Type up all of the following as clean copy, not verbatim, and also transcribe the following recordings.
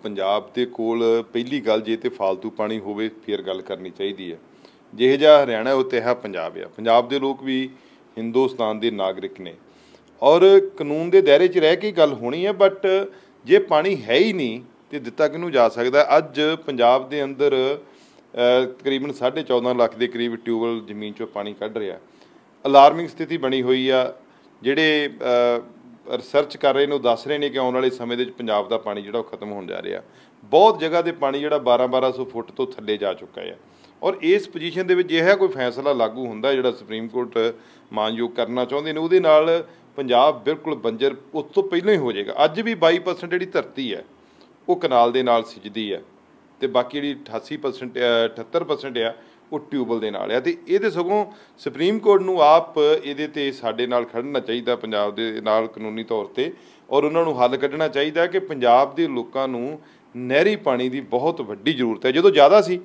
पंजाब दे कोल पहली गल जे तो फालतू पानी होवे फिर गल करनी चाहिए है। जिहो जिहा हरियाणा उत्ते है पंजाब आ। पंजाब दे लोग भी हिंदुस्तान के नागरिक ने और कानून के दायरे च रह के गल होनी है, बट जे पानी है ही नहीं तो दिता किनू जा सकता। अज पंजाब के अंदर तकरीबन 14.5 लाख के करीब ट्यूबवैल जमीन चों पानी कढ़ रहा। अलार्मिंग स्थिति बनी हुई आ। जिहड़े रिसर्च कर रहे हैं दस रहे हैं कि आने वाले समय के पंजाब का पानी जो खत्म हो जा रहा। बहुत जगह पर पानी जो 1200 फुट तो थले जा चुका है और इस पोजीशन के यह कोई फैसला लागू होंदा जो सुप्रीम कोर्ट मानयोग करना चाहते हैं, उहदे नाल पंजाब बिल्कुल बंजर उस तो पहलों ही हो जाएगा। अज भी 22% जी धरती है वो कनाल के नाल सिजदी है तो बाकी जी 88% 78% आ वो ट्यूबवैल के नाल है। तो ये सगों सुप्रीम कोर्ट नूं आप ये ते साडे नाल खड़ना चाहिए पंजाब दे नाल कानूनी तौर पर और उन्होंने हल कढ़ना चाहिए कि पंजाब के लोगों नूं नहरी पानी की बहुत वड्डी जरूरत है। जो ज़्यादा सी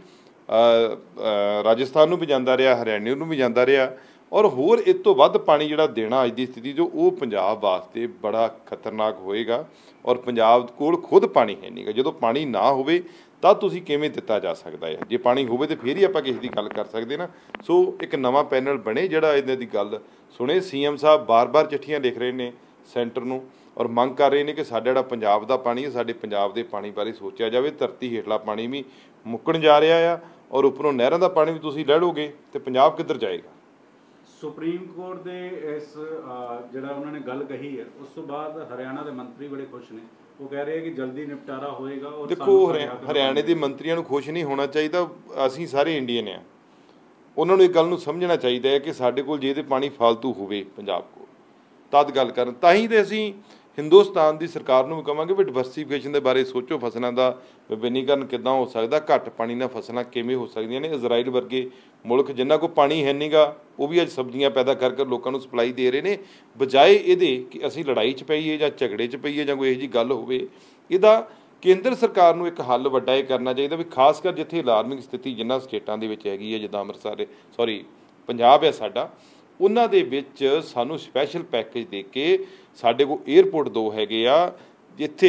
राजस्थान नूं भी जांदा रहा, हरियाणे नूं भी जांदा रहा और होर इस तो वध पानी जिहड़ा देना अज की स्थिति जो वो पंजाब वास्ते बड़ा खतरनाक होएगा। और पंजाब कोल खुद पानी है नहीं गा। जो पानी ना होवे तां तुसीं किवें दिता जा सकता है, जे पानी होवे तो फिर ही आपां किसी की गल कर सकते ना। सो एक नवां पैनल बने जिहड़ा इन्हां दी गल सुने। सीएम साहब बार बार चिट्ठियां लिख रहे हैं सेंटर नूं और मंग कर रहे हैं कि साडा जिहड़ा पंजाब दा पानी है साडे पंजाब दे पानी बारे सोचा जाए। धरती हेठला पानी भी मुक्कण जा रहा आ और उपरों नहरां दा पानी भी तुसीं लै लोगे तो पंजाब किधर जाएगा। सुप्रीम कोर्ट के इस जिहड़ा उन्होंने गल कही है उस तो बाद हरियाणा के मंत्री बड़े खुश ने। वो कह रहे हैं कि जल्दी निपटारा होएगा। और देखो हरियाणे के मंत्रियों को खुश नहीं होना चाहिए, असीं सारे इंडियन आ। उन्होंने एक गल समझना चाहिए है कि साडे कोल जे पानी फालतू होवे पंजाब को तद गल करन तां ते असीं हिंदुस्तान की सरकार नूं भी कहांगे भी डिवर्सीफिकेशन के बारे सोचो। फसलों का विभिन्नीकरण किद्दां हो सकता, घट पानी नाल फसलां किवें हो सकदियां ने। इजराइल वर्गे मुल्क जिन्हां कोल पानी है नहीं गा वो भी अज सब्जियां पैदा कर लोगों को सप्लाई दे रहे हैं। बजाए इहदे कि असीं लड़ाई च पईए जां झगड़े च पईए जां कोई इहो जी गल होवे, इहदा केंद्र सरकार नूं एक हल वड्डा ये करना चाहिए भी खास कर जिथे अलार्मिंग स्थिति जिन्हां स्टेटां दे विच हैगी है जिद्दां अमृतसर सॉरी पंजाब है साडा, उन्हां दे विच सानूं स्पैशल पैकेज दे के साडे कोल एयरपोर्ट 2 हैगे आ जिथे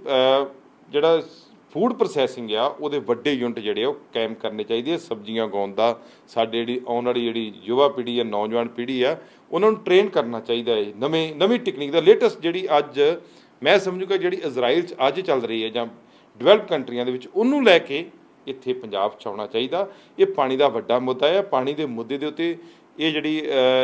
जिहड़ा फूड प्रोसैसिंग आ उहदे वड्डे यूनिट जिहड़े वो कायम करने चाहिए। सब्जियां उगाउण दा साडे जिहड़ी आउण वाली जिहड़ी युवा पीढ़ी है नौजवान पीढ़ी आ उन्होंने ट्रेन करना चाहिए है नवीं टेक्निक दा लेटेस्ट जिहड़ी अज मैं समझूगा जिहड़ी इजराइल च अज चल रही है जां डिवैलप कंट्रियां दे विच उहनूं लैके इत्थे पंजाब च आउणा चाहिए। ये पानी का वड्डा मुद्दा है। पानी के मुद्दे के उत्ते ये जिहड़ी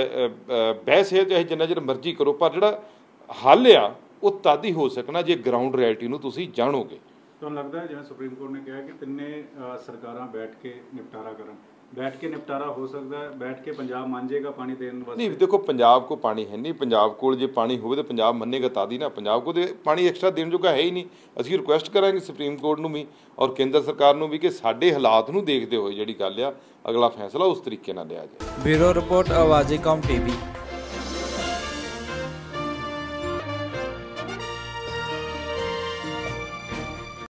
बहस है चाहे जिन्ना चिर मर्जी करो पर जिहड़ा हल आ वो तद ही हो सकना जे ग्राउंड रियलिटी नूं तुसीं जानोगे। तो लगता है जिवें सुप्रीम कोर्ट ने कहा कि तिन्ने सरकारां बैठ के निपटारा करन, बैठ के निपटारा हो सकता है, बैठ के पंजाब मान जाएगा पानी देने वास्ते। नहीं देखो पंजाब को पानी है नहीं, पंजाब को जे पानी हो तो पंजाब मनेगा ताद ही ना। पंजाब को तो पानी एक्स्ट्रा देने जोगा है ही नहीं। असीं रिक्वेस्ट करांगे सुप्रीम कोर्ट नूं भी और केंद्र सरकार नूं भी कि साडे हालात नूं देखदे होए जिहड़ी गल आ अगला फैसला उस तरीके नाल लिया जाए। ब्यूरो रिपोर्ट आवाज़ी कौम टीवी।